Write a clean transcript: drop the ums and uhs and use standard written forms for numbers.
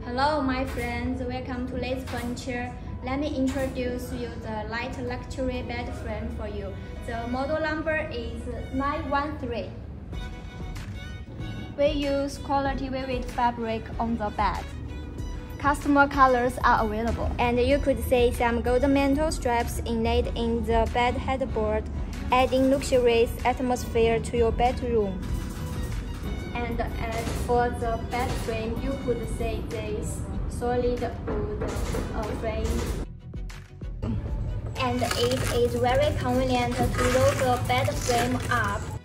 Hello my friends, welcome to LEIZI Furniture. Let me introduce you the light luxury bed frame for you. The model number is 913. We use quality velvet fabric on the bed. Customer colors are available. And you could see some golden mantle straps inlaid in the bed headboard, adding luxurious atmosphere to your bedroom. And as for the bed frame, you could see this solid wood frame. And it is very convenient to roll the bed frame up